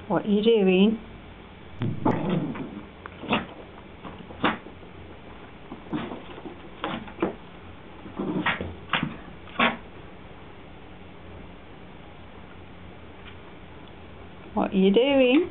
What are you doing? What are you doing?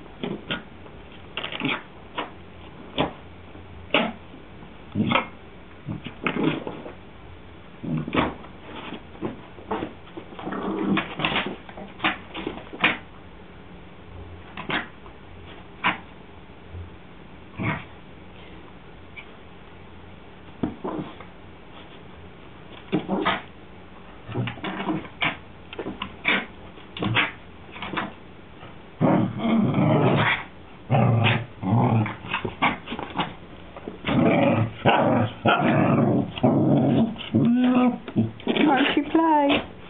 Can't you play?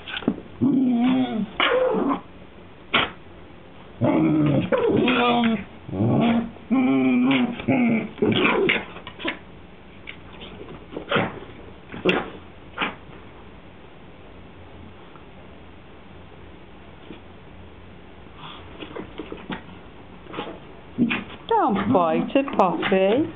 Don't bite it, Poppy.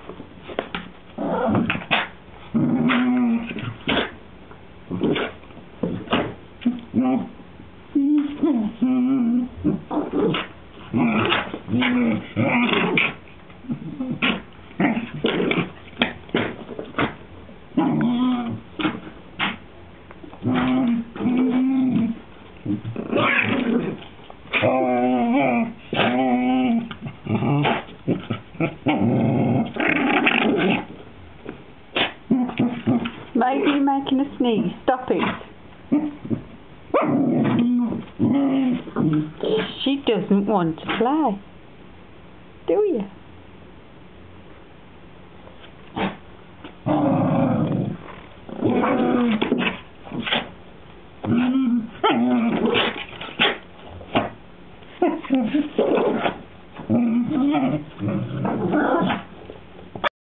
Maybe you're making a sneeze. Stop it. She doesn't want to play. Do you?